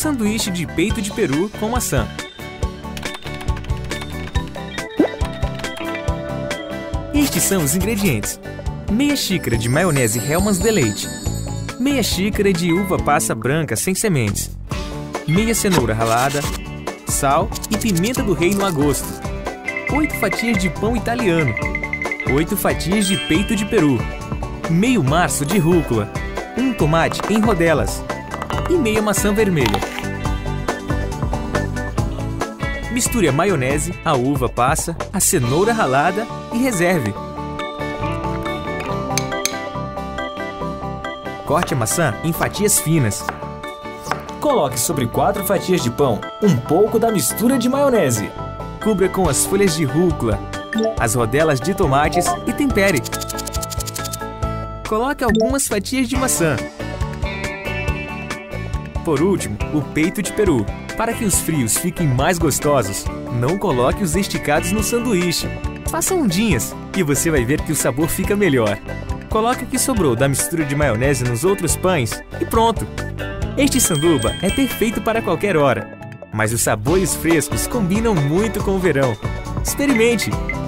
sanduíche de peito de peru com maçã. Estes são os ingredientes: meia xícara de maionese Hellmann's Delight, meia xícara de uva passa branca sem sementes, meia cenoura ralada, sal e pimenta do reino a gosto, 8 fatias de pão italiano, 8 fatias de peito de peru, meio maço de rúcula, um tomate em rodelas e meia maçã vermelha. Misture a maionese, a uva passa, a cenoura ralada e reserve. Corte a maçã em fatias finas. Coloque sobre 4 fatias de pão um pouco da mistura de maionese. Cubra com as folhas de rúcula, as rodelas de tomates e tempere. Coloque algumas fatias de maçã. Por último, o peito de peru. Para que os frios fiquem mais gostosos, não coloque os esticados no sanduíche. Faça ondinhas e você vai ver que o sabor fica melhor. Coloque o que sobrou da mistura de maionese nos outros pães e pronto! Este sanduba é perfeito para qualquer hora, mas os sabores frescos combinam muito com o verão. Experimente!